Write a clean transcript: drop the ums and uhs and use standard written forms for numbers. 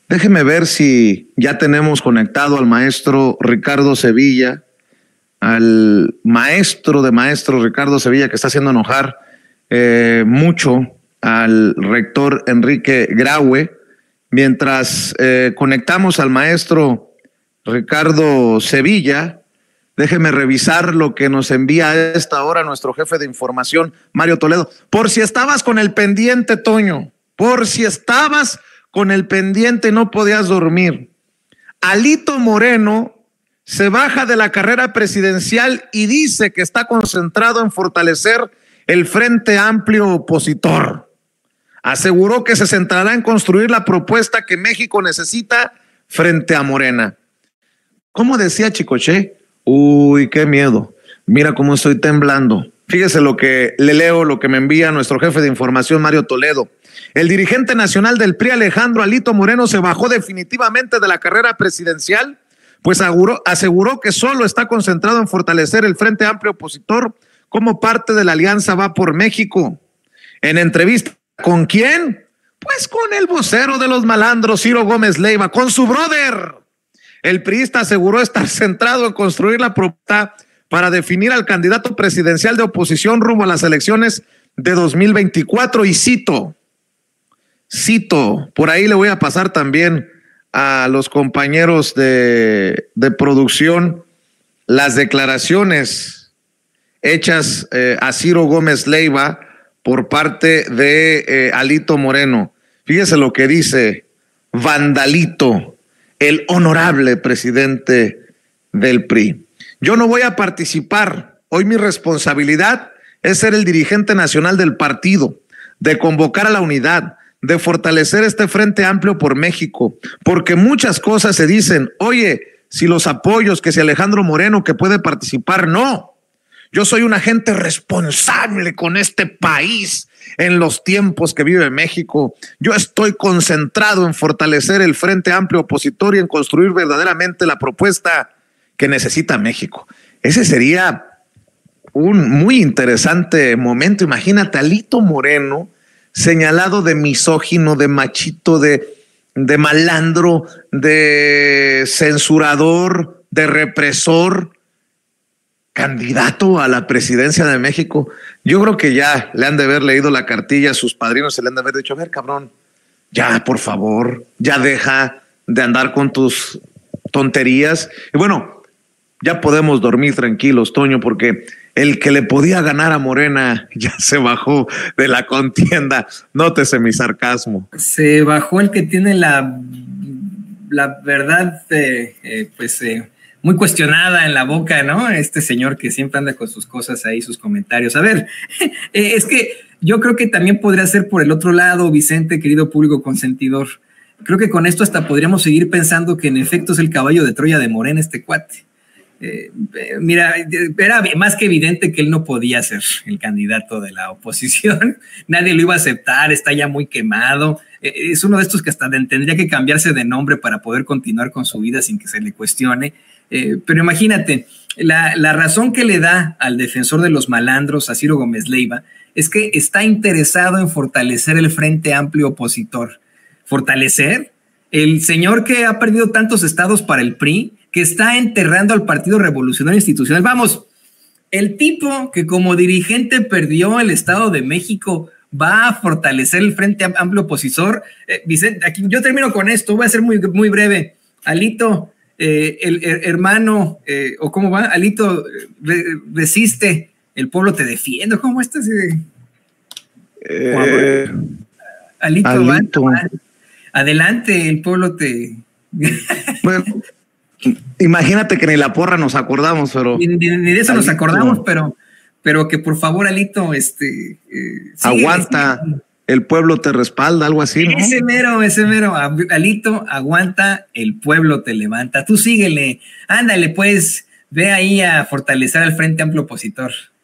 Déjeme ver si ya tenemos conectado al maestro Ricardo Sevilla, al maestro de maestros Ricardo Sevilla, que está haciendo enojar mucho al rector Enrique Graue. Mientras conectamos al maestro Ricardo Sevilla, déjeme revisar lo que nos envía a esta hora nuestro jefe de información, Mario Toledo. Por si estabas con el pendiente, Toño, por si estabas con el pendiente, no podías dormir. Alito Moreno se baja de la carrera presidencial y dice que está concentrado en fortalecer el Frente Amplio opositor. Aseguró que se centrará en construir la propuesta que México necesita frente a Morena. ¿Cómo decía Chicoche? Uy, qué miedo. Mira cómo estoy temblando. Fíjese lo que le leo, lo que me envía nuestro jefe de información, Mario Toledo. El dirigente nacional del PRI, Alejandro Alito Moreno, se bajó definitivamente de la carrera presidencial, pues aseguró que solo está concentrado en fortalecer el Frente Amplio opositor como parte de la Alianza Va por México. En entrevista, ¿con quién? Pues con el vocero de los malandros, Ciro Gómez Leiva, con su brother. El priista aseguró estar centrado en construir la propuesta para definir al candidato presidencial de oposición rumbo a las elecciones de 2024 y cito, por ahí le voy a pasar también a los compañeros de producción las declaraciones hechas a Ciro Gómez Leiva por parte de Alito Moreno. Fíjese lo que dice Vandalito, el honorable presidente del PRI. Yo no voy a participar. Hoy mi responsabilidad es ser el dirigente nacional del partido, de convocar a la unidad, de fortalecer este Frente Amplio por México, porque muchas cosas se dicen, oye, si los apoyos, que si Alejandro Moreno que puede participar, no. Yo soy un agente responsable con este país en los tiempos que vive México. Yo estoy concentrado en fortalecer el Frente Amplio opositor y en construir verdaderamente la propuesta que necesita México. Ese sería un muy interesante momento. Imagínate, Alito Moreno señalado de misógino, de machito, de malandro, de censurador, de represor, candidato a la presidencia de México. Yo creo que ya le han de haber leído la cartilla a sus padrinos, se le han de haber dicho, a ver, cabrón, ya, por favor, ya deja de andar con tus tonterías. Y bueno, ya podemos dormir tranquilos, Toño, porque el que le podía ganar a Morena ya se bajó de la contienda. Nótese mi sarcasmo. Se bajó el que tiene la verdad, muy cuestionada en la boca, ¿no? Este señor que siempre anda con sus cosas ahí, sus comentarios. A ver, es que yo creo que también podría ser por el otro lado, Vicente, querido público consentidor. Creo que con esto hasta podríamos seguir pensando que en efecto es el caballo de Troya de Morena este cuate. Mira, era más que evidente que él no podía ser el candidato de la oposición, nadie lo iba a aceptar, está ya muy quemado, es uno de estos que hasta tendría que cambiarse de nombre para poder continuar con su vida sin que se le cuestione, pero imagínate, la razón que le da al defensor de los malandros, a Ciro Gómez Leiva, es que está interesado en fortalecer el Frente Amplio opositor. ¿Fortalecer? El señor que ha perdido tantos estados para el PRI, que está enterrando al Partido Revolucionario Institucional. Vamos, el tipo que como dirigente perdió el Estado de México va a fortalecer el Frente Amplio opositor. Vicente, aquí yo termino con esto, voy a ser muy, muy breve. Alito, el hermano, o cómo va, Alito, resiste, el pueblo te defiende. ¿Cómo estás? Alito. Va, adelante, el pueblo te... Bueno, imagínate que ni la porra nos acordamos, pero... Ni de eso nos acordamos, pero que por favor, Alito, aguanta, el pueblo te respalda, algo así, ¿no? Ese mero, Alito, aguanta, el pueblo te levanta. Tú síguele, ándale pues, ve ahí a fortalecer al Frente Amplio opositor.